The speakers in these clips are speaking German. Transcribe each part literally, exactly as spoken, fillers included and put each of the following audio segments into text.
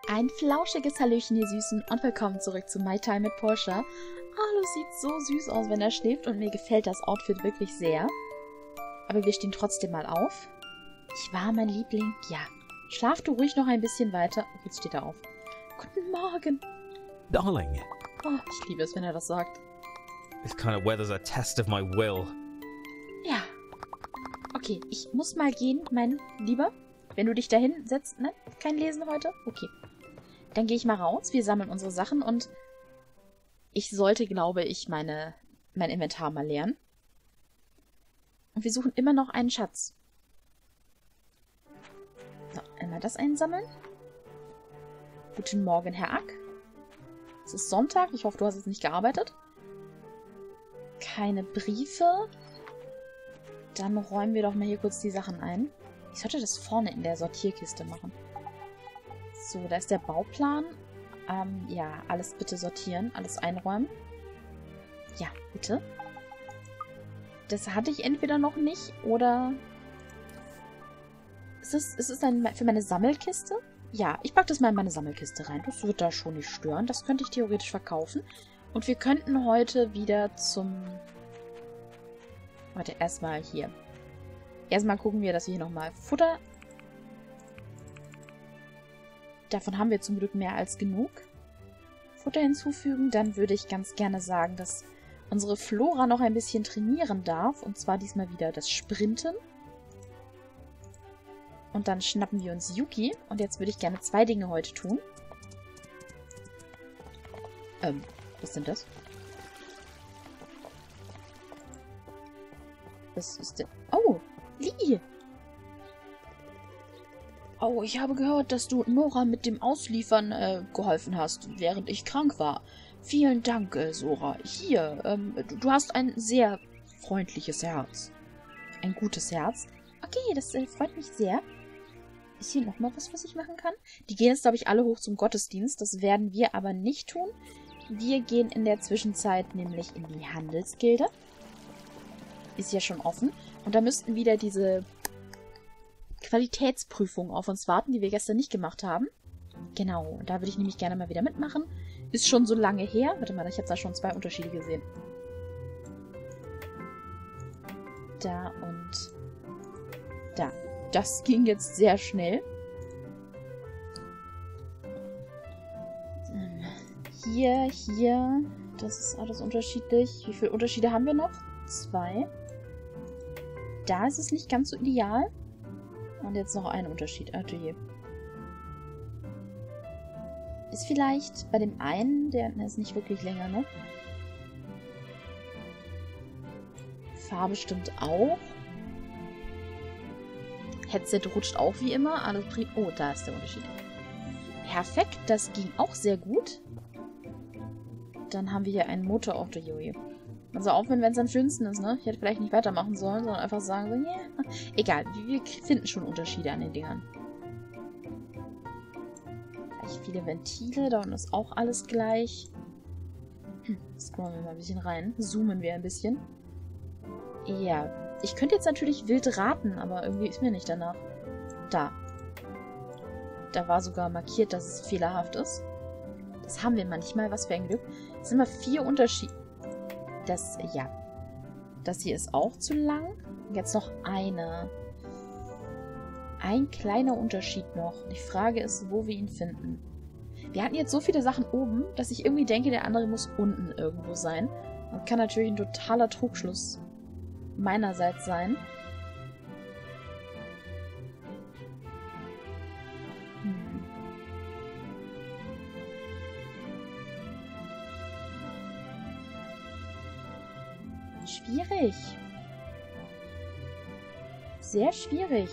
Ein flauschiges Hallöchen, ihr Süßen, und willkommen zurück zu My Time mit Portia. Alu sieht so süß aus, wenn er schläft, und mir gefällt das Outfit wirklich sehr. Aber wir stehen trotzdem mal auf. Ich war mein Liebling. Ja. Schlaf du ruhig noch ein bisschen weiter. Oh, jetzt steht er auf. Guten Morgen. Darling. Oh, ich liebe es, wenn er das sagt. This kind of weather's a test of my will. Ja. Okay, ich muss mal gehen, mein Lieber. Wenn du dich dahin setzt, ne? Kein Lesen heute? Okay. Dann gehe ich mal raus. Wir sammeln unsere Sachen und ich sollte, glaube ich, meine, mein Inventar mal leeren. Und wir suchen immer noch einen Schatz. So, einmal das einsammeln. Guten Morgen, Herr Ack. Es ist Sonntag. Ich hoffe, du hast jetzt nicht gearbeitet. Keine Briefe. Dann räumen wir doch mal hier kurz die Sachen ein. Ich sollte das vorne in der Sortierkiste machen. So, da ist der Bauplan. Ähm, ja, alles bitte sortieren, alles einräumen. Ja, bitte. Das hatte ich entweder noch nicht, oder... Ist es, ist es ein, für meine Sammelkiste? Ja, ich packe das mal in meine Sammelkiste rein. Das wird da schon nicht stören. Das könnte ich theoretisch verkaufen. Und wir könnten heute wieder zum... Warte, erstmal hier. Erstmal gucken wir, dass wir hier nochmal Futter... Davon haben wir zum Glück mehr als genug. Futter hinzufügen. Dann würde ich ganz gerne sagen, dass unsere Flora noch ein bisschen trainieren darf. Und zwar diesmal wieder das Sprinten. Und dann schnappen wir uns Yuki. Und jetzt würde ich gerne zwei Dinge heute tun. Ähm, was sind das? Was ist denn... Oh, Lee! Oh, ich habe gehört, dass du Nora mit dem Ausliefern äh, geholfen hast, während ich krank war. Vielen Dank, äh, Sora. Hier, ähm, du, du hast ein sehr freundliches Herz. Ein gutes Herz. Okay, das äh, freut mich sehr. Ist hier nochmal was, was ich machen kann? Die gehen jetzt, glaube ich, alle hoch zum Gottesdienst. Das werden wir aber nicht tun. Wir gehen in der Zwischenzeit nämlich in die Handelsgilde. Ist ja schon offen. Und da müssten wieder diese Qualitätsprüfungen auf uns warten, die wir gestern nicht gemacht haben. Genau, da würde ich nämlich gerne mal wieder mitmachen. Ist schon so lange her. Warte mal, ich habe da schon zwei Unterschiede gesehen. Da und da. Das ging jetzt sehr schnell. Dann hier, hier. Das ist alles unterschiedlich. Wie viele Unterschiede haben wir noch? Zwei. Da ist es nicht ganz so ideal. Und jetzt noch ein Unterschied. Atelier. Ist vielleicht bei dem einen, der, der ist nicht wirklich länger, ne? Farbe stimmt auch. Headset rutscht auch wie immer. Alles prima. Oh, da ist der Unterschied. Perfekt, das ging auch sehr gut. Dann haben wir hier einen Motor auf der Joje. Also auch wenn es am schönsten ist, ne? Ich hätte vielleicht nicht weitermachen sollen, sondern einfach sagen so, yeah. Egal, wir finden schon Unterschiede an den Dingern. Gleich viele Ventile, da unten ist auch alles gleich. Hm, scrollen wir mal ein bisschen rein. Zoomen wir ein bisschen. Ja, ich könnte jetzt natürlich wild raten, aber irgendwie ist mir nicht danach. Da. Da war sogar markiert, dass es fehlerhaft ist. Das haben wir manchmal, was für ein Glück. Es sind immer vier Unterschiede. Das, ja. Das hier ist auch zu lang. Jetzt noch eine. Ein kleiner Unterschied noch. Die Frage ist, wo wir ihn finden. Wir hatten jetzt so viele Sachen oben, dass ich irgendwie denke, der andere muss unten irgendwo sein. Und kann natürlich ein totaler Trugschluss meinerseits sein. Hm. Schwierig. Sehr schwierig.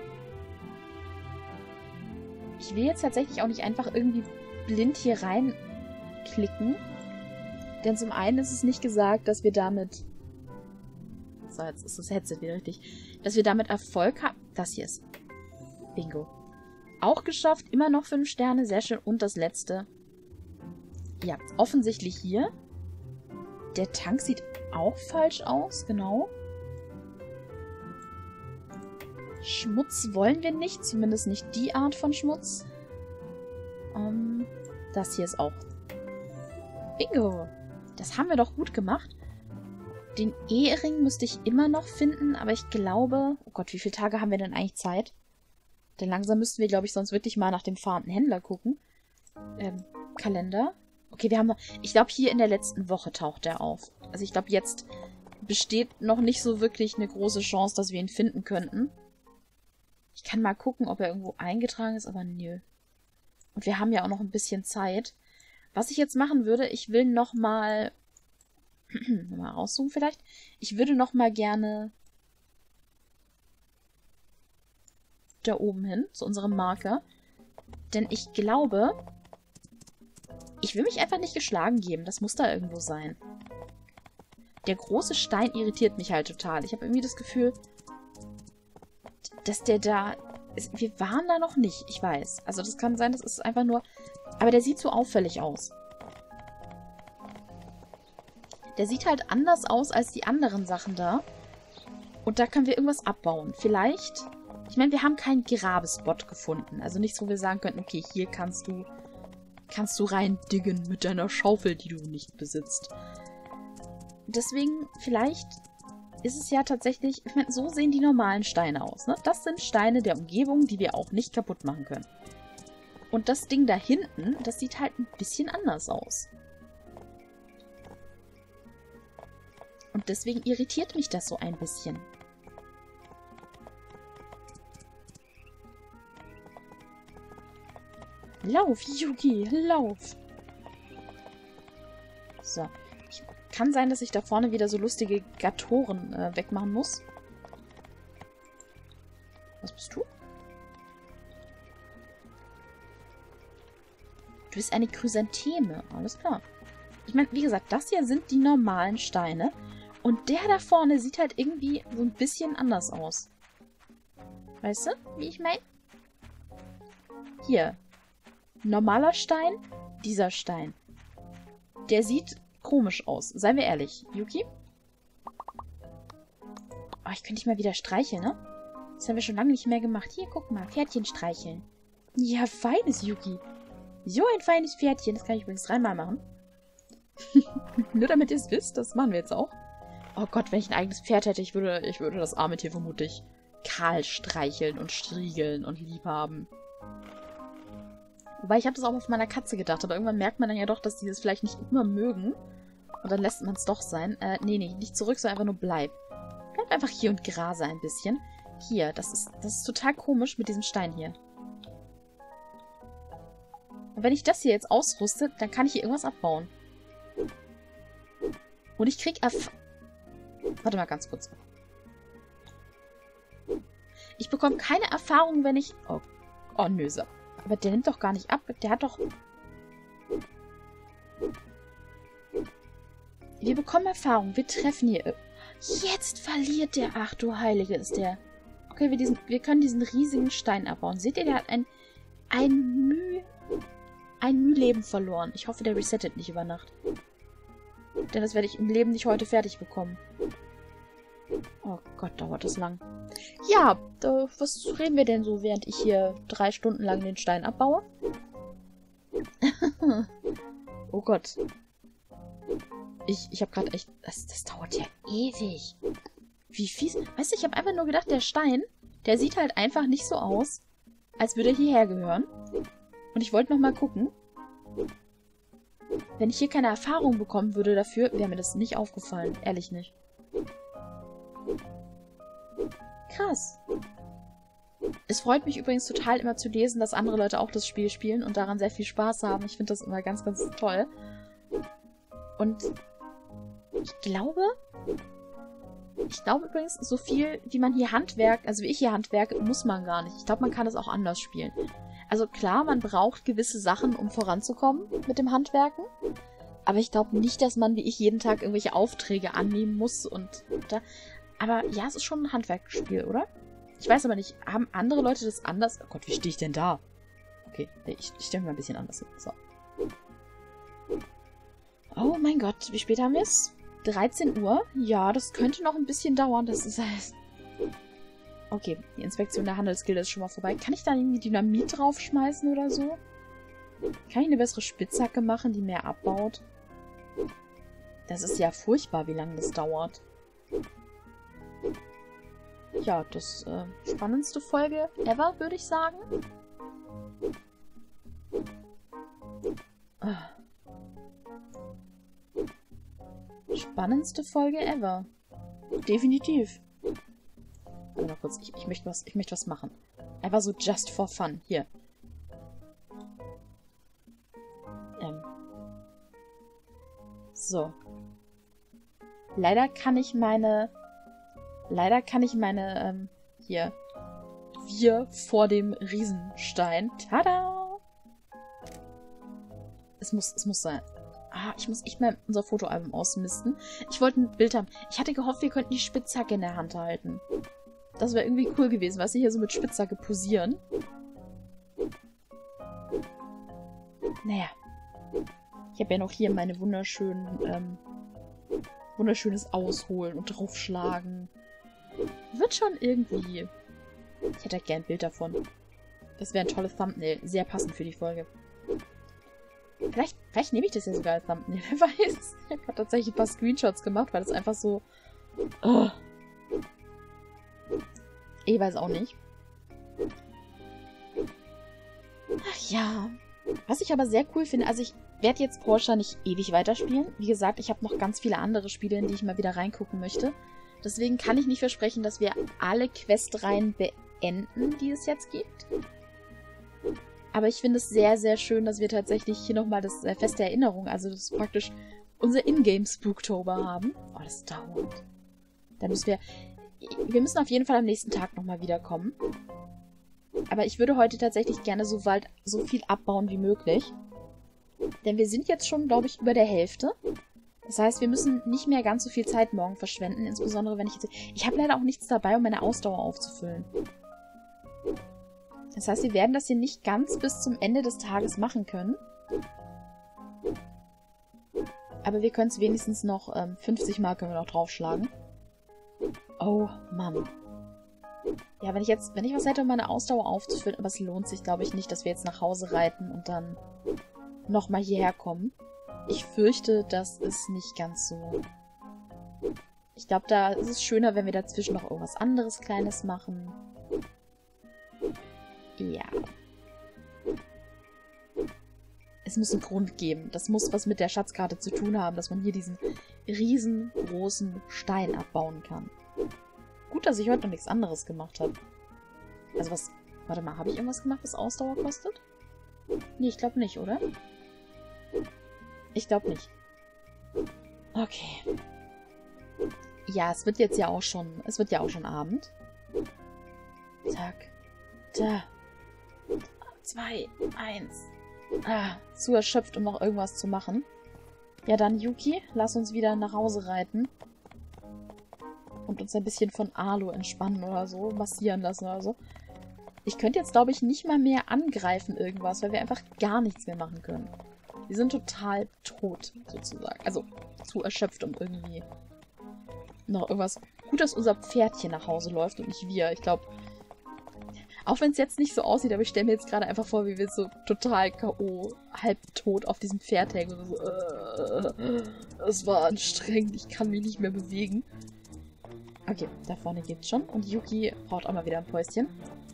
Ich will jetzt tatsächlich auch nicht einfach irgendwie blind hier reinklicken. Denn zum einen ist es nicht gesagt, dass wir damit... So, jetzt ist das Headset wieder richtig. Dass wir damit Erfolg haben. Das hier ist... Bingo. Auch geschafft. Immer noch fünf Sterne. Sehr schön. Und das letzte. Ja, offensichtlich hier. Der Tank sieht auch falsch aus. Genau. Schmutz wollen wir nicht. Zumindest nicht die Art von Schmutz. Ähm, Das hier ist auch... Bingo! Das haben wir doch gut gemacht. Den Ehering müsste ich immer noch finden, aber ich glaube... Oh Gott, wie viele Tage haben wir denn eigentlich Zeit? Denn langsam müssten wir, glaube ich, sonst wirklich mal nach dem fahrenden Händler gucken. Ähm, Kalender. Okay, wir haben noch... Ich glaube, hier in der letzten Woche taucht er auf. Also ich glaube, jetzt besteht noch nicht so wirklich eine große Chance, dass wir ihn finden könnten. Ich kann mal gucken, ob er irgendwo eingetragen ist, aber nö. Und wir haben ja auch noch ein bisschen Zeit. Was ich jetzt machen würde, ich will noch mal... mal rauszoomen vielleicht. Ich würde noch mal gerne da oben hin, zu unserem Marker. Denn ich glaube, ich will mich einfach nicht geschlagen geben. Das muss da irgendwo sein. Der große Stein irritiert mich halt total. Ich habe irgendwie das Gefühl, dass der da... Ist. Wir waren da noch nicht, ich weiß. Also das kann sein, das ist einfach nur... Aber der sieht so auffällig aus. Der sieht halt anders aus als die anderen Sachen da. Und da können wir irgendwas abbauen. Vielleicht... Ich meine, wir haben keinen Grabespot gefunden. Also nichts, wo wir sagen könnten, okay, hier kannst du... Kannst du rein diggen mit deiner Schaufel, die du nicht besitzt. Deswegen, vielleicht ist es ja tatsächlich... Ich meine, so sehen die normalen Steine aus, ne? Das sind Steine der Umgebung, die wir auch nicht kaputt machen können. Und das Ding da hinten, das sieht halt ein bisschen anders aus. Und deswegen irritiert mich das so ein bisschen. Lauf, Yuki, lauf! So. Ich, kann sein, dass ich da vorne wieder so lustige Gatoren äh, wegmachen muss. Was bist du? Du bist eine Chrysantheme. Alles klar. Ich meine, wie gesagt, das hier sind die normalen Steine. Und der da vorne sieht halt irgendwie so ein bisschen anders aus. Weißt du, wie ich meine? Hier. Normaler Stein, dieser Stein. Der sieht komisch aus. Seien wir ehrlich. Yuki? Oh, ich könnte dich mal wieder streicheln, ne? Das haben wir schon lange nicht mehr gemacht. Hier, guck mal. Pferdchen streicheln. Ja, feines Yuki. So ein feines Pferdchen. Das kann ich übrigens dreimal machen. Nur damit ihr es wisst. Das machen wir jetzt auch. Oh Gott, wenn ich ein eigenes Pferd hätte, ich würde, ich würde das arme Tier vermutlich kahl streicheln und striegeln und lieb haben. Wobei, ich habe das auch auf meiner Katze gedacht, aber irgendwann merkt man dann ja doch, dass die das vielleicht nicht immer mögen. Und dann lässt man es doch sein. Äh, nee, nee, nicht zurück, sondern einfach nur bleib. Bleib einfach hier und grase ein bisschen. Hier, das ist, das ist total komisch mit diesem Stein hier. Und wenn ich das hier jetzt ausrüste, dann kann ich hier irgendwas abbauen. Und ich krieg Erf... Warte mal ganz kurz. Ich bekomme keine Erfahrung, wenn ich... Oh, oh nö, so. Aber der nimmt doch gar nicht ab. Der hat doch... Wir bekommen Erfahrung. Wir treffen hier... Jetzt verliert der... Ach du Heilige, ist der... Okay, wir, diesen, wir können diesen riesigen Stein abbauen. Seht ihr, der hat ein... Ein Müh... Ein Mühleben verloren. Ich hoffe, der resettet nicht über Nacht. Denn das werde ich im Leben nicht heute fertig bekommen. Oh Gott, dauert das lang. Ja, da, was reden wir denn so, während ich hier drei Stunden lang den Stein abbaue? Oh Gott. Ich, ich habe gerade echt... Das, das dauert ja ewig. Wie fies. Weißt du, ich habe einfach nur gedacht, der Stein, der sieht halt einfach nicht so aus, als würde er hierher gehören. Und ich wollte noch mal gucken. Wenn ich hier keine Erfahrung bekommen würde dafür, wäre mir das nicht aufgefallen. Ehrlich nicht. Krass. Es freut mich übrigens total immer zu lesen, dass andere Leute auch das Spiel spielen und daran sehr viel Spaß haben. Ich finde das immer ganz, ganz toll. Und ich glaube... Ich glaube übrigens, so viel, wie man hier handwerkt, also wie ich hier handwerke, muss man gar nicht. Ich glaube, man kann es auch anders spielen. Also klar, man braucht gewisse Sachen, um voranzukommen mit dem Handwerken. Aber ich glaube nicht, dass man wie ich jeden Tag irgendwelche Aufträge annehmen muss. und da. Aber ja, es ist schon ein Handwerksspiel, oder? Ich weiß aber nicht, haben andere Leute das anders? Oh Gott, wie stehe ich denn da? Okay, ich, ich stelle mich mal ein bisschen anders hin. So. Oh mein Gott, wie spät haben wir es? dreizehn Uhr? Ja, das könnte noch ein bisschen dauern. Das ist heißt. Okay, die Inspektion der Handelsgilde ist schon mal vorbei. Kann ich da irgendwie Dynamit draufschmeißen oder so? Kann ich eine bessere Spitzhacke machen, die mehr abbaut? Das ist ja furchtbar, wie lange das dauert. Ja, das äh, spannendste Folge ever, würde ich sagen. Ah. Spannendste Folge ever. Definitiv. Warte mal kurz, ich, ich, möchte was, ich möchte was machen. Einfach so just for fun. Hier. Ähm. So. Leider kann ich meine... Leider kann ich meine, ähm, hier. Wir vor dem Riesenstein. Tada! Es muss, es muss sein. Ah, ich muss echt mal unser Fotoalbum ausmisten. Ich wollte ein Bild haben. Ich hatte gehofft, wir könnten die Spitzhacke in der Hand halten. Das wäre irgendwie cool gewesen, weißt du, hier so mit Spitzhacke posieren. Naja. Ich habe ja noch hier meine wunderschönen, ähm, wunderschönes Ausholen und draufschlagen. Wird schon irgendwie. Ich hätte gern ein Bild davon. Das wäre ein tolles Thumbnail. Sehr passend für die Folge. Vielleicht, vielleicht nehme ich das ja sogar als Thumbnail. Wer weiß. Ich habe tatsächlich ein paar Screenshots gemacht, weil das einfach so... Oh. Ich weiß auch nicht. Ach ja. Was ich aber sehr cool finde, also ich werde jetzt Portia nicht ewig weiterspielen. Wie gesagt, ich habe noch ganz viele andere Spiele, in die ich mal wieder reingucken möchte. Deswegen kann ich nicht versprechen, dass wir alle Questreihen beenden, die es jetzt gibt. Aber ich finde es sehr, sehr schön, dass wir tatsächlich hier nochmal das äh, Fest der Erinnerung, also das ist praktisch unser Ingame-Spooktober haben. Oh, das dauert. Da müssen wir... Wir müssen auf jeden Fall am nächsten Tag nochmal wiederkommen. Aber ich würde heute tatsächlich gerne so weit, so viel abbauen wie möglich. Denn wir sind jetzt schon, glaube ich, über der Hälfte. Das heißt, wir müssen nicht mehr ganz so viel Zeit morgen verschwenden. Insbesondere, wenn ich jetzt... Ich habe leider auch nichts dabei, um meine Ausdauer aufzufüllen. Das heißt, wir werden das hier nicht ganz bis zum Ende des Tages machen können. Aber wir können es wenigstens noch... Ähm, fünfzig Mal können wir noch draufschlagen. Oh, Mann. Ja, wenn ich jetzt... Wenn ich was hätte, um meine Ausdauer aufzufüllen... Aber es lohnt sich, glaube ich, nicht, dass wir jetzt nach Hause reiten und dann nochmal hierher kommen. Ich fürchte, das ist nicht ganz so. Ich glaube, da ist es schöner, wenn wir dazwischen noch irgendwas anderes Kleines machen. Ja. Es muss einen Grund geben. Das muss was mit der Schatzkarte zu tun haben, dass man hier diesen riesengroßen Stein abbauen kann. Gut, dass ich heute noch nichts anderes gemacht habe. Also was... Warte mal, habe ich irgendwas gemacht, was Ausdauer kostet? Nee, ich glaube nicht, oder? Ich glaube nicht. Okay. Ja, es wird jetzt ja auch schon... Es wird ja auch schon Abend. Zack. Da. Zwei. Eins. Ah, zu erschöpft, um noch irgendwas zu machen. Ja, dann, Yuki, lass uns wieder nach Hause reiten. Und uns ein bisschen von Arlo entspannen oder so. Massieren lassen oder so. Ich könnte jetzt, glaube ich, nicht mal mehr angreifen irgendwas, weil wir einfach gar nichts mehr machen können. Wir sind total tot, sozusagen. Also, zu erschöpft, um irgendwie noch irgendwas... Gut, dass unser Pferdchen nach Hause läuft und nicht wir. Ich glaube, auch wenn es jetzt nicht so aussieht, aber ich stelle mir jetzt gerade einfach vor, wie wir so total K O, halbtot auf diesem Pferd hängen. Und so, äh, es war anstrengend, ich kann mich nicht mehr bewegen. Okay, da vorne geht's schon. Und Yuki braucht auch mal wieder ein Päuschen.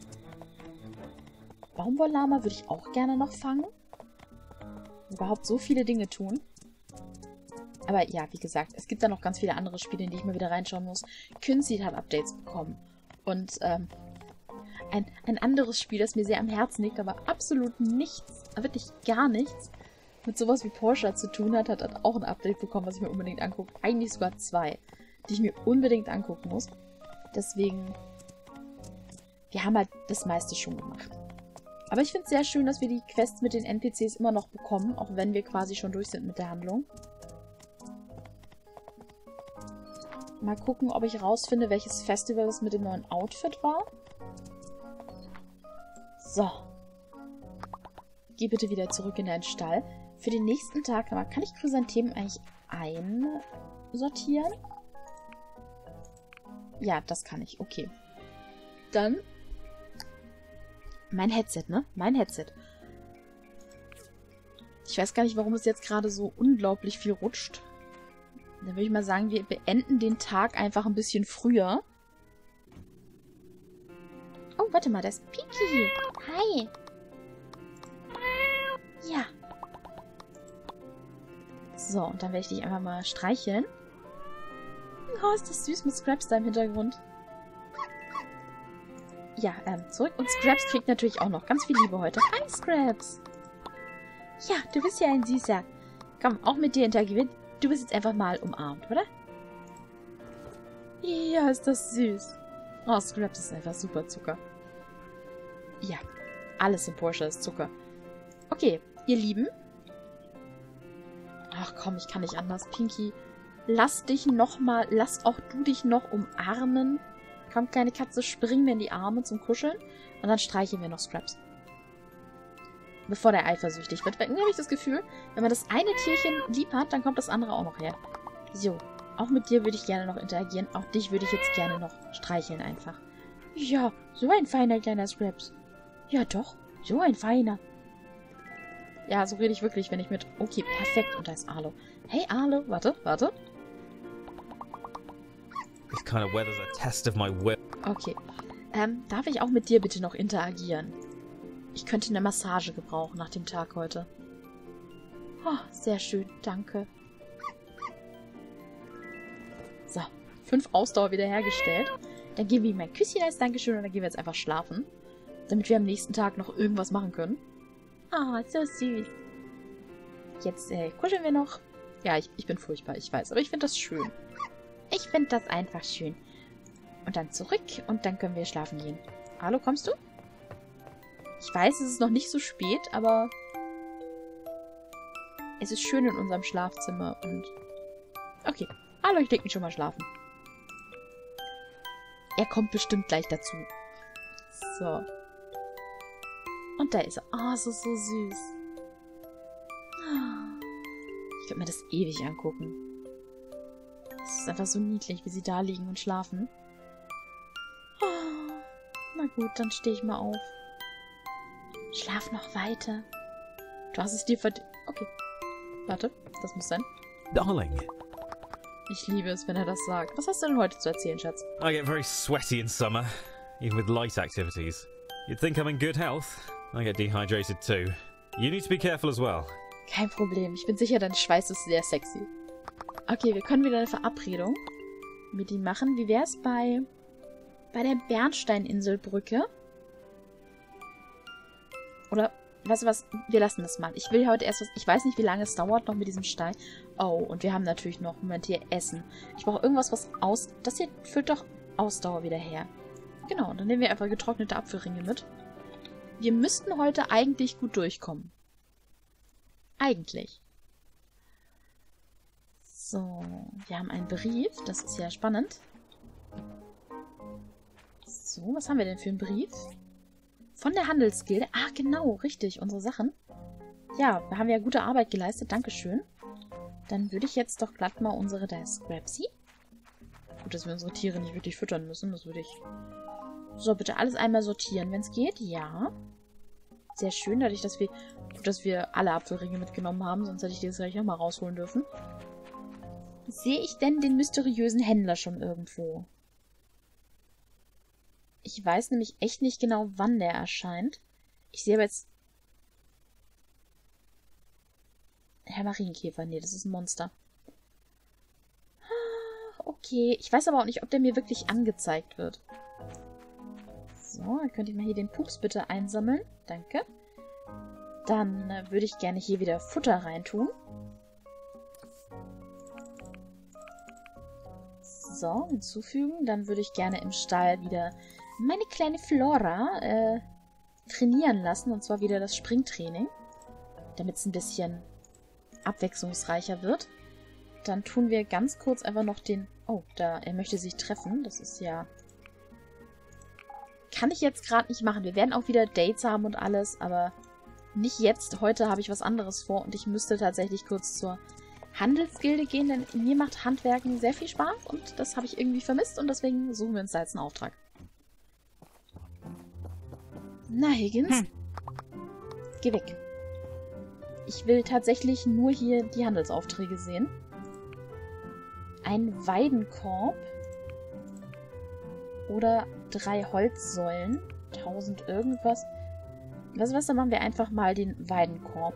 Baumwolllama würde ich auch gerne noch fangen. Überhaupt so viele Dinge tun. Aber ja, wie gesagt, es gibt da noch ganz viele andere Spiele, in die ich mal wieder reinschauen muss. Künstler hat Updates bekommen. Und ähm, ein, ein anderes Spiel, das mir sehr am Herzen liegt, aber absolut nichts, wirklich gar nichts, mit sowas wie Portia zu tun hat, hat, hat auch ein Update bekommen, was ich mir unbedingt angucke. Eigentlich sogar zwei, die ich mir unbedingt angucken muss. Deswegen, wir haben halt das meiste schon gemacht. Aber ich finde es sehr schön, dass wir die Quests mit den N P Cs immer noch bekommen, auch wenn wir quasi schon durch sind mit der Handlung. Mal gucken, ob ich rausfinde, welches Festival es mit dem neuen Outfit war. So. Geh bitte wieder zurück in deinen Stall. Für den nächsten Tag, aber kann ich Chrysanthemen eigentlich einsortieren? Ja, das kann ich. Okay. Dann mein Headset, ne? Mein Headset. Ich weiß gar nicht, warum es jetzt gerade so unglaublich viel rutscht. Dann würde ich mal sagen, wir beenden den Tag einfach ein bisschen früher. Oh, warte mal, da ist Pinky. Hi. Ja. So, und dann werde ich dich einfach mal streicheln. Oh, ist das süß mit Scraps da im Hintergrund. Ja, ähm, zurück. Und Scraps kriegt natürlich auch noch ganz viel Liebe heute. Hi, Scraps. Ja, du bist ja ein Süßer. Komm, auch mit dir interagieren. Du bist jetzt einfach mal umarmt, oder? Ja, ist das süß. Oh, Scraps ist einfach super Zucker. Ja, alles in Porsche ist Zucker. Okay, ihr Lieben. Ach komm, ich kann nicht anders. Pinky, lass dich nochmal, lass auch du dich noch umarmen. Komm, kleine Katze, spring mir in die Arme zum Kuscheln. Und dann streicheln wir noch Scraps. Bevor der eifersüchtig wird. Weil irgendwie habe ich das Gefühl, wenn man das eine Tierchen lieb hat, dann kommt das andere auch noch her. So, auch mit dir würde ich gerne noch interagieren. Auch dich würde ich jetzt gerne noch streicheln einfach. Ja, so ein feiner kleiner Scraps. Ja doch, so ein feiner. Ja, so rede ich wirklich, wenn ich mit... Okay, perfekt. Und da ist Arlo. Hey Arlo, warte, warte. This kind of weather's a test of my will. Okay. Ähm, darf ich auch mit dir bitte noch interagieren? Ich könnte eine Massage gebrauchen nach dem Tag heute. Oh, sehr schön, danke. So, fünf Ausdauer wiederhergestellt. Dann geben wir ihm ein Küsschen als Dankeschön und dann gehen wir jetzt einfach schlafen. Damit wir am nächsten Tag noch irgendwas machen können. Ah, oh, so süß. Jetzt äh, kuscheln wir noch. Ja, ich, ich bin furchtbar, ich weiß. Aber ich finde das schön. Ich finde das einfach schön. Und dann zurück und dann können wir schlafen gehen. Hallo, kommst du? Ich weiß, es ist noch nicht so spät, aber es ist schön in unserem Schlafzimmer und... Okay, hallo, ich leg mich schon mal schlafen. Er kommt bestimmt gleich dazu. So. Und da ist er. Ah, oh, so, so süß. Ich könnte mir das ewig angucken. Es ist einfach so niedlich, wie sie da liegen und schlafen. Oh, na gut, dann stehe ich mal auf. Schlaf noch weiter. Du hast es dir verdient. Okay. Warte, das muss sein. Darling. Ich liebe es, wenn er das sagt. Was hast du denn heute zu erzählen, Schatz? I get very sweaty in summer, even with light activities. You'd think I'm in good health. I get dehydrated too. You need to be careful as well. Kein Problem. Ich bin sicher, dein Schweiß ist sehr sexy. Okay, wir können wieder eine Verabredung mit ihm machen. Wie wäre es bei, bei der Bernsteininselbrücke? Oder, weißt du was? Wir lassen das mal. Ich will heute erst was... Ich weiß nicht, wie lange es dauert noch mit diesem Stein. Oh, und wir haben natürlich noch, Moment, hier Essen. Ich brauche irgendwas, was aus... Das hier füllt doch Ausdauer wieder her. Genau, dann nehmen wir einfach getrocknete Apfelringe mit. Wir müssten heute eigentlich gut durchkommen. Eigentlich. So, wir haben einen Brief. Das ist ja spannend. So, was haben wir denn für einen Brief? Von der Handelsgilde. Ah, genau, richtig, unsere Sachen. Ja, da haben wir ja gute Arbeit geleistet. Dankeschön. Dann würde ich jetzt doch glatt mal unsere... Da ist Scrapsy. Gut, dass wir unsere Tiere nicht wirklich füttern müssen. Das würde ich... So, bitte alles einmal sortieren, wenn es geht. Ja. Sehr schön, dadurch, dass wir... Gut, dass wir alle Apfelringe mitgenommen haben. Sonst hätte ich die jetzt gleich nochmal rausholen dürfen. Sehe ich denn den mysteriösen Händler schon irgendwo? Ich weiß nämlich echt nicht genau, wann der erscheint. Ich sehe aber jetzt... Herr Marienkäfer, nee, das ist ein Monster. Okay, ich weiß aber auch nicht, ob der mir wirklich angezeigt wird. So, dann könnte ich mal hier den Pups bitte einsammeln. Danke. Dann äh, würde ich gerne hier wieder Futter reintun. So, hinzufügen. Dann würde ich gerne im Stall wieder meine kleine Flora äh, trainieren lassen. Und zwar wieder das Springtraining. Damit es ein bisschen abwechslungsreicher wird. Dann tun wir ganz kurz einfach noch den... Oh, da, er möchte sich treffen. Das ist ja... Kann ich jetzt gerade nicht machen. Wir werden auch wieder Dates haben und alles, aber nicht jetzt. Heute habe ich was anderes vor und ich müsste tatsächlich kurz zur Handelsgilde gehen, denn mir macht Handwerken sehr viel Spaß und das habe ich irgendwie vermisst und deswegen suchen wir uns da jetzt einen Auftrag. Na, Higgins. Hm. Geh weg. Ich will tatsächlich nur hier die Handelsaufträge sehen. Ein Weidenkorb. Oder drei Holzsäulen. tausend irgendwas. Weißt du was, dann machen wir einfach mal den Weidenkorb.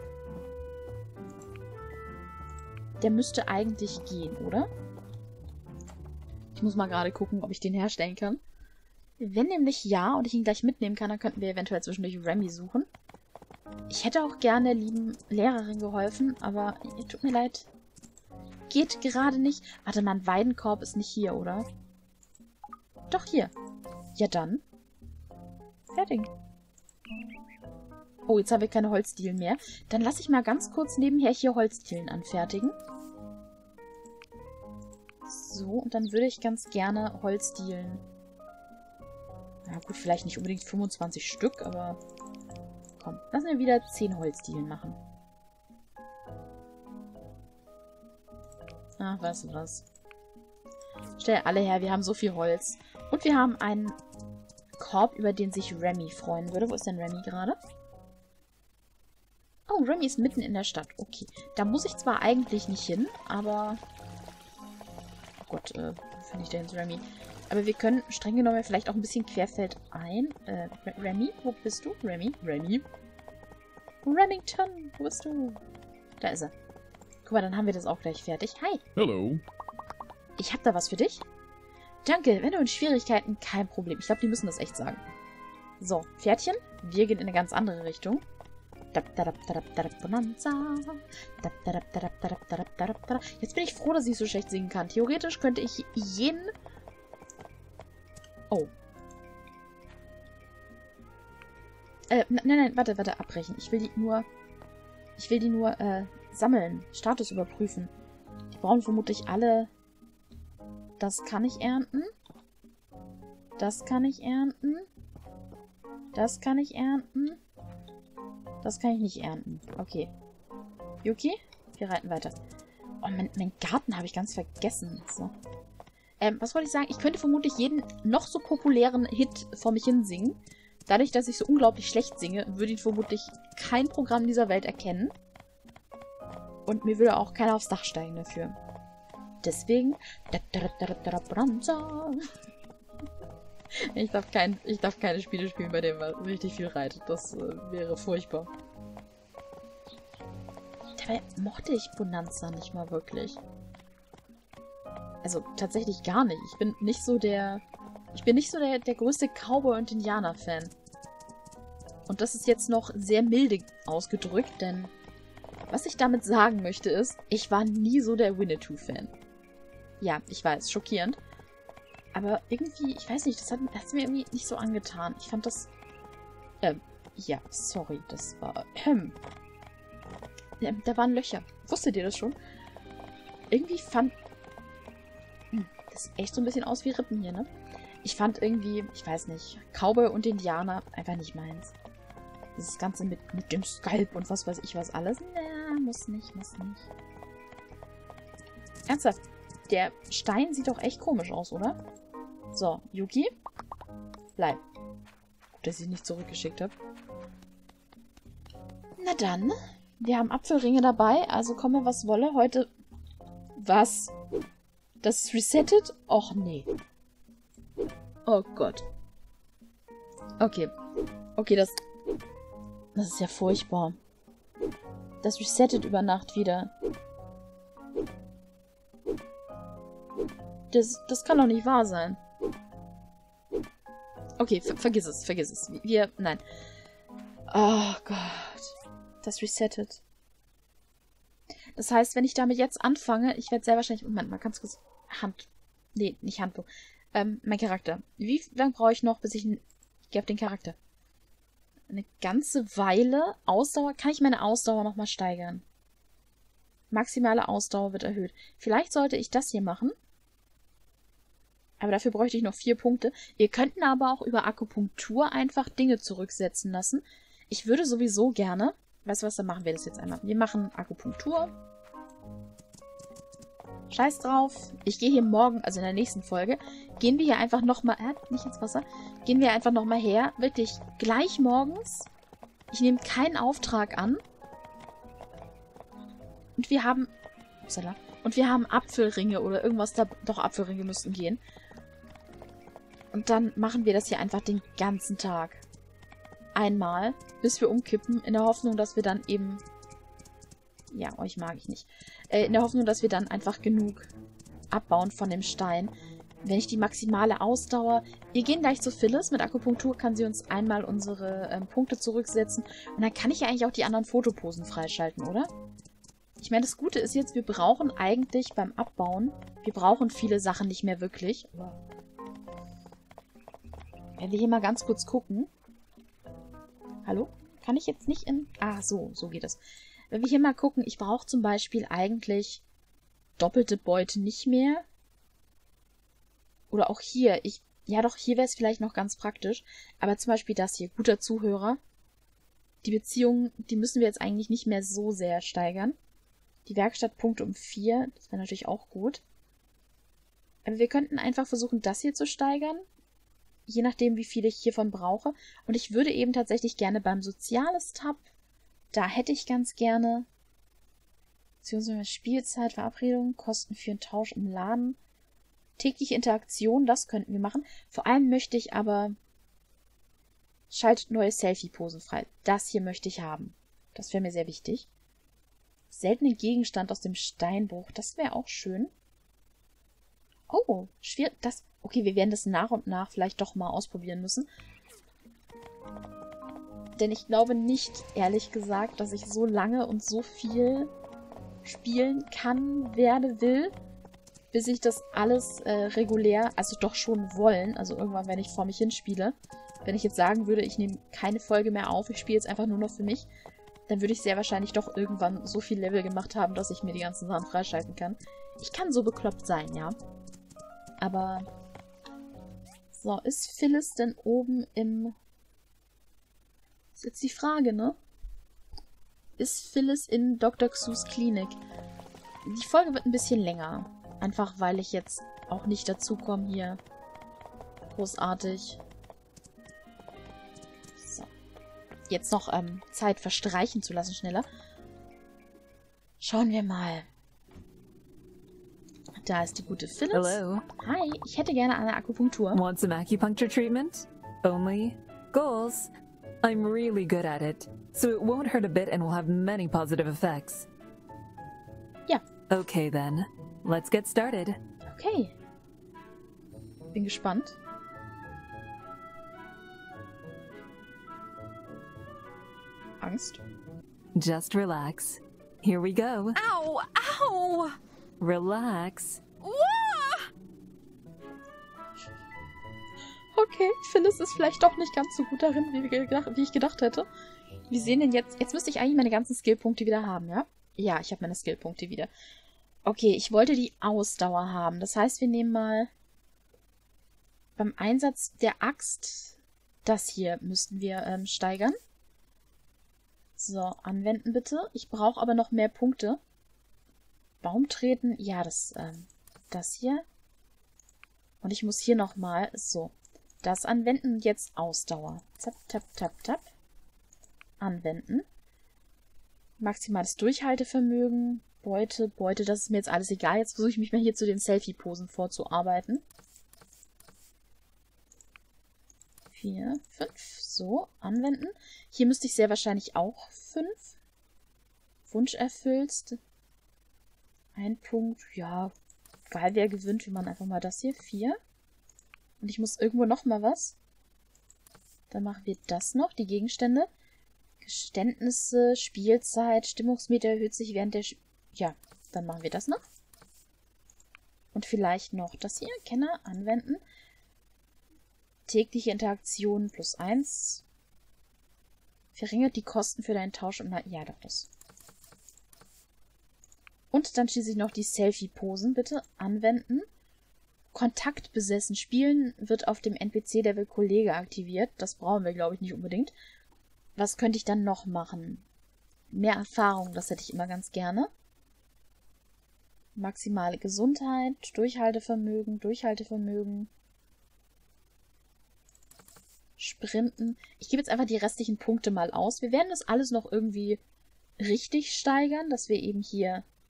Der müsste eigentlich gehen, oder? Ich muss mal gerade gucken, ob ich den herstellen kann. Wenn nämlich ja und ich ihn gleich mitnehmen kann, dann könnten wir eventuell zwischendurch Remy suchen. Ich hätte auch gerne der lieben Lehrerin geholfen, aber tut mir leid. Geht gerade nicht. Warte mal, ein Weidenkorb ist nicht hier, oder? Doch, hier. Ja, dann. Fertig. Oh, jetzt haben wir keine Holzdielen mehr. Dann lasse ich mal ganz kurz nebenher hier Holzdielen anfertigen. So, und dann würde ich ganz gerne Holzdielen. Na gut, vielleicht nicht unbedingt fünfundzwanzig Stück, aber komm, lassen wir wieder zehn Holzdielen machen. Ach, weißt du was? Stell alle her, wir haben so viel Holz. Und wir haben einen Korb, über den sich Remy freuen würde. Wo ist denn Remy gerade? Oh, Remy ist mitten in der Stadt. Okay, da muss ich zwar eigentlich nicht hin, aber... Oh Gott, äh, wo finde ich denn jetzt Remy? Aber wir können streng genommen vielleicht auch ein bisschen querfeldein. Äh, Remy, wo bist du? Remy? Remy? Remington, wo bist du? Da ist er. Guck mal, dann haben wir das auch gleich fertig. Hi. Hello. Ich hab da was für dich. Danke, wenn du in Schwierigkeiten, kein Problem. Ich glaube, die müssen das echt sagen. So, Pferdchen, wir gehen in eine ganz andere Richtung. Jetzt bin ich froh, dass ich so schlecht singen kann. Theoretisch könnte ich jeden... Oh. Äh, nein, nein, warte, warte, abbrechen. Ich will die nur... Ich will die nur, äh, sammeln. Status überprüfen. Die brauchen vermutlich alle... Das kann ich ernten. Das kann ich ernten. Das kann ich ernten. Das kann ich nicht ernten. Okay. Yuki, wir reiten weiter. Oh, mein, mein Garten habe ich ganz vergessen. So. Ähm, was wollte ich sagen? Ich könnte vermutlich jeden noch so populären Hit vor mich hin singen. Dadurch, dass ich so unglaublich schlecht singe, würde ihn vermutlich kein Programm dieser Welt erkennen. Und mir würde auch keiner aufs Dach steigen dafür. Deswegen... Ich darf, kein, ich darf keine Spiele spielen, bei denen man richtig viel reitet. Das äh, wäre furchtbar. Dabei mochte ich Bonanza nicht mal wirklich. Also tatsächlich gar nicht. Ich bin nicht so der... Ich bin nicht so der, der größte Cowboy- und Indianer-Fan. Und das ist jetzt noch sehr milde ausgedrückt, denn was ich damit sagen möchte ist, ich war nie so der Winnetou-Fan. Ja, ich weiß, schockierend. Aber irgendwie, ich weiß nicht, das hat es mir irgendwie nicht so angetan. Ich fand das... Ähm, ja, sorry, das war... Ähm, ja, da waren Löcher. Wusstet ihr das schon? Irgendwie fand... Hm, das sieht echt so ein bisschen aus wie Rippen hier, ne? Ich fand irgendwie, ich weiß nicht, Cowboy und Indianer einfach nicht meins. Dieses Ganze mit, mit dem Skalp und was weiß ich was alles. Na, muss nicht, muss nicht. Ernsthaft, der Stein sieht doch echt komisch aus, oder? So, Yuki, bleib. Gut, dass ich ihn nicht zurückgeschickt habe. Na dann, wir haben Apfelringe dabei, also komme was wolle. Heute... Was? Das ist resettet? Och, nee. Oh Gott. Okay. Okay, das... Das ist ja furchtbar. Das resettet über Nacht wieder. Das, das kann doch nicht wahr sein. Okay, ver vergiss es, vergiss es. Wir... Nein. Oh Gott. Das resettet. Das heißt, wenn ich damit jetzt anfange, ich werde sehr wahrscheinlich... Moment mal, ganz kurz... Hand... Nee, nicht Handbuch. Ähm, mein Charakter. Wie lange brauche ich noch, bis ich... Ich gehe auf den Charakter. Eine ganze Weile. Ausdauer. Kann ich meine Ausdauer nochmal steigern? Maximale Ausdauer wird erhöht. Vielleicht sollte ich das hier machen. Aber dafür bräuchte ich noch vier Punkte. Wir könnten aber auch über Akupunktur einfach Dinge zurücksetzen lassen. Ich würde sowieso gerne... Weißt du was, dann machen wir das jetzt einmal. Wir machen Akupunktur. Scheiß drauf. Ich gehe hier morgen, also in der nächsten Folge, gehen wir hier einfach nochmal... Äh, nicht ins Wasser. Gehen wir einfach nochmal her. Wirklich gleich morgens. Ich nehme keinen Auftrag an. Und wir haben... Upsala. Und wir haben Apfelringe oder irgendwas da... Doch, Apfelringe müssten gehen. Und dann machen wir das hier einfach den ganzen Tag. Einmal, bis wir umkippen, in der Hoffnung, dass wir dann eben... Ja, euch mag ich nicht. Äh, in der Hoffnung, dass wir dann einfach genug abbauen von dem Stein. Wenn ich die maximale Ausdauer... Wir gehen gleich zu Phyllis. Mit Akupunktur kann sie uns einmal unsere ähm, Punkte zurücksetzen. Und dann kann ich ja eigentlich auch die anderen Fotoposen freischalten, oder? Ich meine, das Gute ist jetzt, wir brauchen eigentlich beim Abbauen... Wir brauchen viele Sachen nicht mehr wirklich. Wenn wir hier mal ganz kurz gucken... Hallo? Kann ich jetzt nicht in... Ah, so, so geht es. Wenn wir hier mal gucken, ich brauche zum Beispiel eigentlich doppelte Beute nicht mehr. Oder auch hier. Ich, ja doch, hier wäre es vielleicht noch ganz praktisch. Aber zum Beispiel das hier, guter Zuhörer. Die Beziehungen, die müssen wir jetzt eigentlich nicht mehr so sehr steigern. Die Werkstattpunkte um vier, das wäre natürlich auch gut. Aber wir könnten einfach versuchen, das hier zu steigern. Je nachdem, wie viel ich hiervon brauche. Und ich würde eben tatsächlich gerne beim Soziales-Tab, da hätte ich ganz gerne, beziehungsweise Spielzeit, Verabredung, Kosten für einen Tausch im Laden, tägliche Interaktion, das könnten wir machen. Vor allem möchte ich aber, schaltet neue Selfie-Posen frei. Das hier möchte ich haben. Das wäre mir sehr wichtig. Seltene Gegenstand aus dem Steinbruch, das wäre auch schön. Oh, schwierig, das... Okay, wir werden das nach und nach vielleicht doch mal ausprobieren müssen. Denn ich glaube nicht, ehrlich gesagt, dass ich so lange und so viel spielen kann, werde, will, bis ich das alles äh, regulär, also doch schon wollen, also irgendwann, wenn ich vor mich hinspiele. Wenn ich jetzt sagen würde, ich nehme keine Folge mehr auf, ich spiele jetzt einfach nur noch für mich, dann würde ich sehr wahrscheinlich doch irgendwann so viel Level gemacht haben, dass ich mir die ganzen Sachen freischalten kann. Ich kann so bekloppt sein, ja. Aber... So, ist Phyllis denn oben im... Ist jetzt die Frage, ne? Ist Phyllis in Doktor Xus Klinik? Die Folge wird ein bisschen länger. Einfach, weil ich jetzt auch nicht dazu komme, hier großartig... So. Jetzt noch ähm, Zeit verstreichen zu lassen, schneller. Schauen wir mal. Da ist die gute Phyllis. Hello. Hi, ich hätte gerne eine Akupunktur. Want some acupuncture treatment? Only goals. I'm really good at it, so it won't hurt a bit and will have many positive effects. Ja. Okay then, let's get started. Okay. Bin gespannt. Angst. Just relax. Here we go. Ow! Ow! Relax. Okay, Phyllis ist vielleicht doch nicht ganz so gut darin, wie, gedacht, wie ich gedacht hätte. Wir sehen denn jetzt... Jetzt müsste ich eigentlich meine ganzen Skillpunkte wieder haben, ja? Ja, ich habe meine Skillpunkte wieder. Okay, ich wollte die Ausdauer haben. Das heißt, wir nehmen mal... Beim Einsatz der Axt... Das hier müssten wir ähm, steigern. So, anwenden bitte. Ich brauche aber noch mehr Punkte. Baum treten. Ja, das, ähm, das hier. Und ich muss hier nochmal... So. Das anwenden und jetzt Ausdauer. Tap, tap, tap, tap. Anwenden. Maximales Durchhaltevermögen. Beute, Beute, das ist mir jetzt alles egal. Jetzt versuche ich mich mal hier zu den Selfie-Posen vorzuarbeiten. Vier, fünf. So, anwenden. Hier müsste ich sehr wahrscheinlich auch fünf. Wunsch erfüllt. Ein Punkt. Ja, egal wer gewinnt, wie man einfach mal das hier. Vier. Und ich muss irgendwo noch mal was. Dann machen wir das noch, die Gegenstände. Geständnisse, Spielzeit, Stimmungsmeter erhöht sich während der... Sch ja, dann machen wir das noch. Und vielleicht noch das hier, Kenner, anwenden. Tägliche Interaktion plus eins. Verringert die Kosten für deinen Tausch. Und ja, doch, das. Und dann schließlich noch die Selfie-Posen, bitte, anwenden. Kontakt besessen spielen wird auf dem N P C-Level Kollege aktiviert. Das brauchen wir, glaube ich, nicht unbedingt. Was könnte ich dann noch machen? Mehr Erfahrung, das hätte ich immer ganz gerne. Maximale Gesundheit, Durchhaltevermögen, Durchhaltevermögen. Sprinten. Ich gebe jetzt einfach die restlichen Punkte mal aus. Wir werden das alles noch irgendwie richtig steigern, dass wir eben hier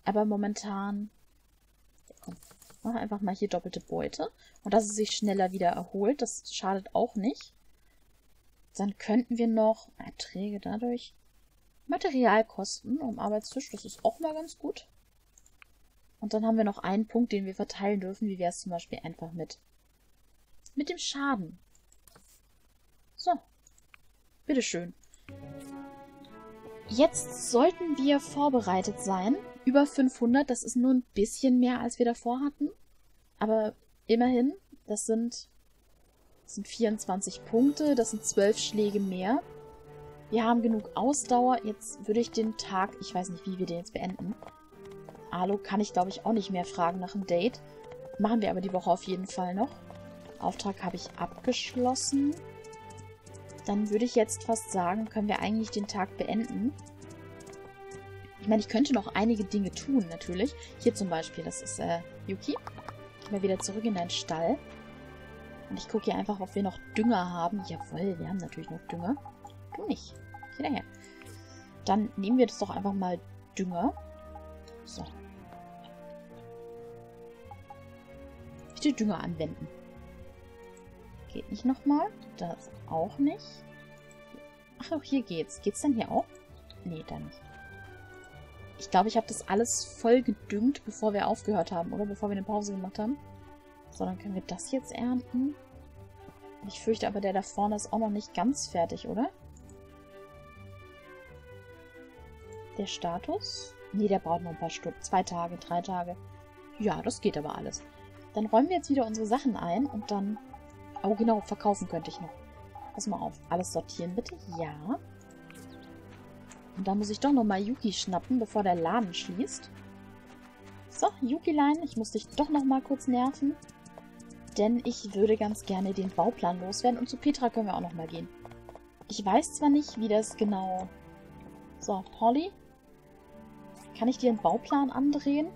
Aber momentan... Ja, komm, mach einfach mal hier doppelte Beute. Und dass es sich schneller wieder erholt, das schadet auch nicht. Dann könnten wir noch Erträge dadurch... Materialkosten am Arbeitstisch, das ist auch mal ganz gut. Und dann haben wir noch einen Punkt, den wir verteilen dürfen. Wie wäre es zum Beispiel einfach mit, mit dem Schaden. So. Bitteschön. Jetzt sollten wir vorbereitet sein. Über fünfhundert, das ist nur ein bisschen mehr, als wir davor hatten. Aber immerhin, das sind, das sind vierundzwanzig Punkte, das sind zwölf Schläge mehr. Wir haben genug Ausdauer. Jetzt würde ich den Tag... Ich weiß nicht, wie wir den jetzt beenden. Alu kann ich, glaube ich, auch nicht mehr fragen nach einem Date. Machen wir aber die Woche auf jeden Fall noch. Auftrag habe ich abgeschlossen. Dann würde ich jetzt fast sagen, können wir eigentlich den Tag beenden. Ich meine, ich könnte noch einige Dinge tun, natürlich. Hier zum Beispiel, das ist äh, Yuki. Gehen wir wieder zurück in deinen Stall. Und ich gucke hier einfach, ob wir noch Dünger haben. Jawohl, wir haben natürlich noch Dünger. Du nicht. Geh daher. Dann nehmen wir das doch einfach mal Dünger. So. Bitte Dünger anwenden. Geht nicht nochmal. Das auch nicht. Ach, auch hier geht's. Geht's denn hier auch? Nee, da nicht. Ich glaube, ich habe das alles voll gedüngt, bevor wir aufgehört haben, oder? Bevor wir eine Pause gemacht haben. So, dann können wir das jetzt ernten. Ich fürchte aber, der da vorne ist auch noch nicht ganz fertig, oder? Der Status? Nee, der braucht noch ein paar Stunden. Zwei Tage, drei Tage. Ja, das geht aber alles. Dann räumen wir jetzt wieder unsere Sachen ein und dann... Oh, genau, verkaufen könnte ich noch. Pass mal auf. Alles sortieren, bitte. Ja. Und da muss ich doch nochmal Yuki schnappen, bevor der Laden schließt. So, Yukilein, ich muss dich doch nochmal kurz nerven. Denn ich würde ganz gerne den Bauplan loswerden. Und zu Petra können wir auch nochmal gehen. Ich weiß zwar nicht, wie das genau... So, Holly. Kann ich dir einen Bauplan andrehen?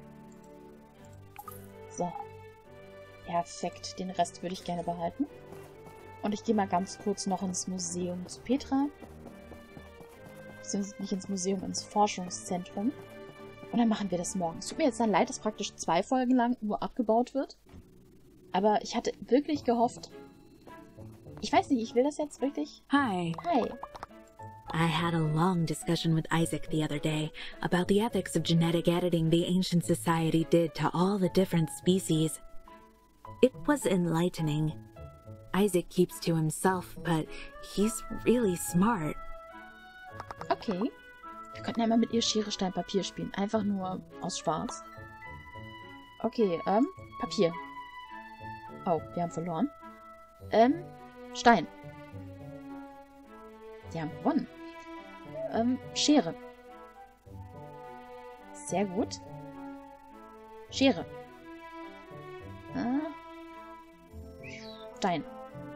So. Perfekt. Den Rest würde ich gerne behalten. Und ich gehe mal ganz kurz noch ins Museum zu Petra. Beziehungsweise nicht ins Museum, ins Forschungszentrum. Und dann machen wir das morgen. Es tut mir jetzt dann leid, dass praktisch zwei Folgen lang nur abgebaut wird. Aber ich hatte wirklich gehofft... Ich weiß nicht, ich will das jetzt wirklich... Hi. Hi. I had a long discussion with Isaac the other day about the ethics of genetic editing the ancient society did to all the different species. It was enlightening. Isaac keeps to himself, but he's really smart. Okay. Wir könnten ja mal mit ihr Schere, Stein, Papier spielen. Einfach nur aus Spaß. Okay, ähm, Papier. Oh, wir haben verloren. Ähm, Stein. Die haben gewonnen. Ähm, Schere. Sehr gut. Schere. Ah. Stein.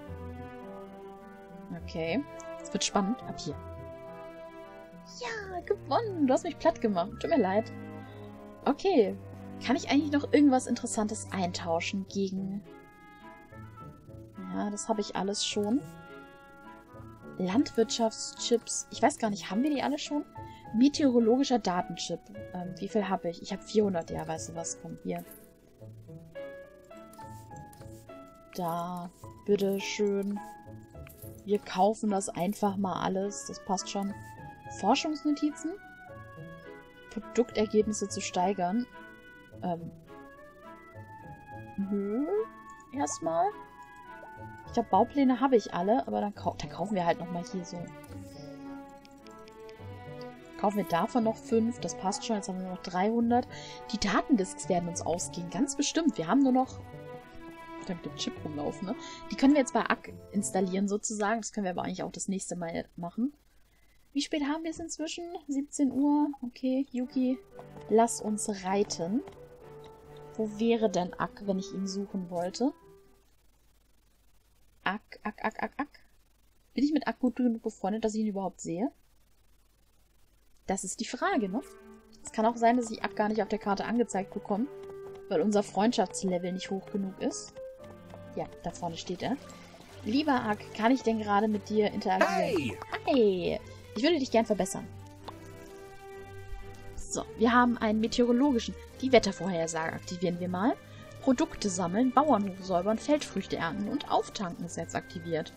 Okay. Es wird spannend. Ab hier. Ja, gewonnen. Du hast mich platt gemacht. Tut mir leid. Okay. Kann ich eigentlich noch irgendwas Interessantes eintauschen gegen... Ja, das habe ich alles schon. Landwirtschaftschips. Ich weiß gar nicht, haben wir die alle schon? Meteorologischer Datenchip. Ähm, wie viel habe ich? Ich habe vierhundert. Ja, weißt du was? Komm, hier. Da. Bitteschön. Wir kaufen das einfach mal alles. Das passt schon. Forschungsnotizen. Produktergebnisse zu steigern. Ähm. Nö. Erstmal. Ich glaube, Baupläne habe ich alle, aber dann, kau dann kaufen wir halt nochmal hier so. Kaufen wir davon noch fünf, das passt schon, jetzt haben wir nur noch dreihundert. Die Datendisks werden uns ausgehen, ganz bestimmt. Wir haben nur noch... Da mit dem Chip rumlaufen, ne? Die können wir jetzt bei A C installieren sozusagen, das können wir aber eigentlich auch das nächste Mal machen. Wie spät haben wir es inzwischen? siebzehn Uhr. Okay, Yuki, lass uns reiten. Wo wäre denn A C, wenn ich ihn suchen wollte? Ack, Ack, Ack, Ack, Ack. Bin ich mit Ack gut genug befreundet, dass ich ihn überhaupt sehe? Das ist die Frage, ne? Es kann auch sein, dass ich Ack gar nicht auf der Karte angezeigt bekomme, weil unser Freundschaftslevel nicht hoch genug ist. Ja, da vorne steht er. Lieber Ack, kann ich denn gerade mit dir interagieren? Hey! Hi! Ich würde dich gern verbessern. So, wir haben einen meteorologischen. Die Wettervorhersage aktivieren wir mal. Produkte sammeln, Bauernhof säubern, Feldfrüchte ernten und auftanken ist jetzt aktiviert.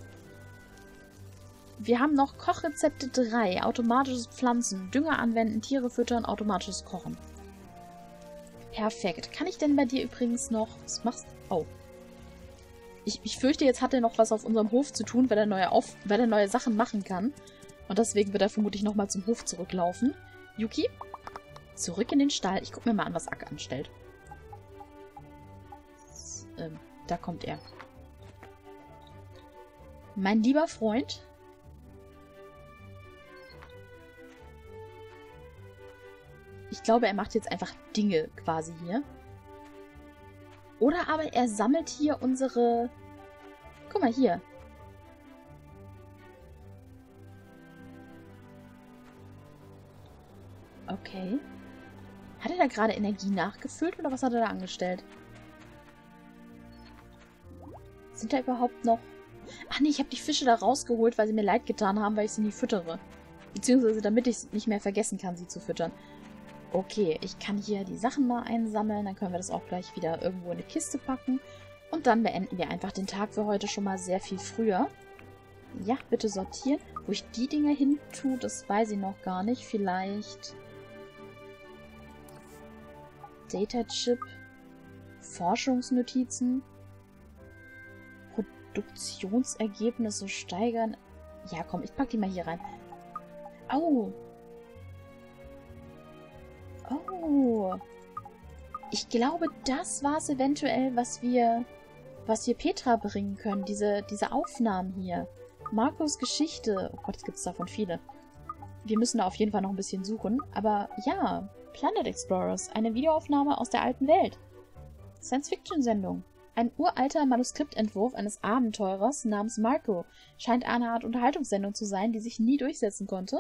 Wir haben noch Kochrezepte drei, automatisches Pflanzen, Dünger anwenden, Tiere füttern, automatisches Kochen. Perfekt. Kann ich denn bei dir übrigens noch... Was machst du? Oh. Ich, ich fürchte, jetzt hat er noch was auf unserem Hof zu tun, weil er neue, auf, weil er neue Sachen machen kann. Und deswegen wird er vermutlich nochmal zum Hof zurücklaufen. Yuki, zurück in den Stall. Ich guck mir mal an, was Ak anstellt. Ähm, da kommt er. Mein lieber Freund. Ich glaube, er macht jetzt einfach Dinge quasi hier. Oder aber er sammelt hier unsere... Guck mal hier. Okay. Hat er da gerade Energie nachgefüllt oder was hat er da angestellt? Sind da überhaupt noch... Ach nee, ich habe die Fische da rausgeholt, weil sie mir leid getan haben, weil ich sie nie füttere. Beziehungsweise damit ich nicht mehr vergessen kann, sie zu füttern. Okay, ich kann hier die Sachen mal einsammeln. Dann können wir das auch gleich wieder irgendwo in eine Kiste packen. Und dann beenden wir einfach den Tag für heute schon mal sehr viel früher. Ja, bitte sortieren. Wo ich die Dinger hin tue, das weiß ich noch gar nicht. Vielleicht... Data-Chip. Forschungsnotizen. Produktionsergebnisse steigern. Ja, komm, ich pack die mal hier rein. Au! Oh. Ich glaube, das war es eventuell, was wir, was wir Petra bringen können. Diese, diese Aufnahmen hier. Marcos Geschichte. Oh Gott, jetzt gibt es davon viele. Wir müssen da auf jeden Fall noch ein bisschen suchen. Aber ja, Planet Explorers. Eine Videoaufnahme aus der alten Welt. Science-Fiction-Sendung. Ein uralter Manuskriptentwurf eines Abenteurers namens Marco. Scheint eine Art Unterhaltungssendung zu sein, die sich nie durchsetzen konnte.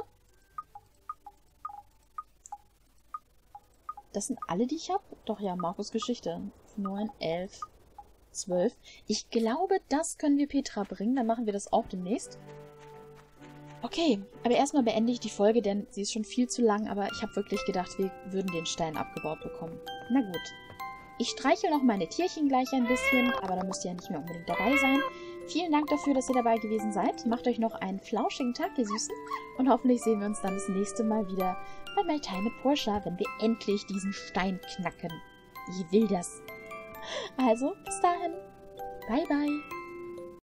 Das sind alle, die ich habe? Doch, ja, Marcos Geschichte. neun, elf, zwölf. Ich glaube, das können wir Petra bringen. Dann machen wir das auch demnächst. Okay, aber erstmal beende ich die Folge, denn sie ist schon viel zu lang. Aber ich habe wirklich gedacht, wir würden den Stein abgebaut bekommen. Na gut. Ich streichel noch meine Tierchen gleich ein bisschen, aber da müsst ihr ja nicht mehr unbedingt dabei sein. Vielen Dank dafür, dass ihr dabei gewesen seid. Macht euch noch einen flauschigen Tag, ihr Süßen. Und hoffentlich sehen wir uns dann das nächste Mal wieder bei My Time mit Portia, wenn wir endlich diesen Stein knacken. Ich will das. Also, bis dahin. Bye, bye.